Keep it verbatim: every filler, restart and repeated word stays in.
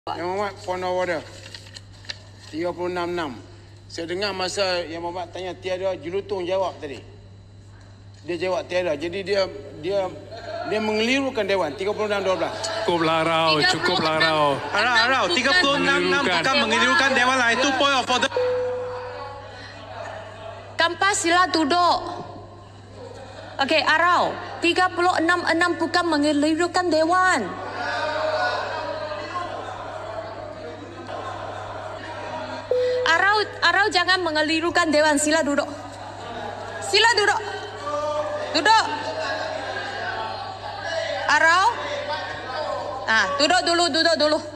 Yang Muhammad point of order tiga puluh enam enam. Saya dengar masa Yang Muhammad tanya tiada, Jelutong jawab tadi. Dia jawab tiada. Jadi dia dia dia mengelirukan Dewan. tiga puluh enam dua belas. Cukuplah Rau, cukuplah Rau. Arau, Arau, tiga puluh enam enam bukan mengelirukan Dewan lah. Itu point of order. Kampas sila duduk. Okey, Arau. tiga puluh enam enam bukan mengelirukan Dewan. Arau, Arau jangan mengelirukan Dewan. Sila duduk. Sila duduk. Duduk. Arau. Ah, duduk dulu, duduk dulu.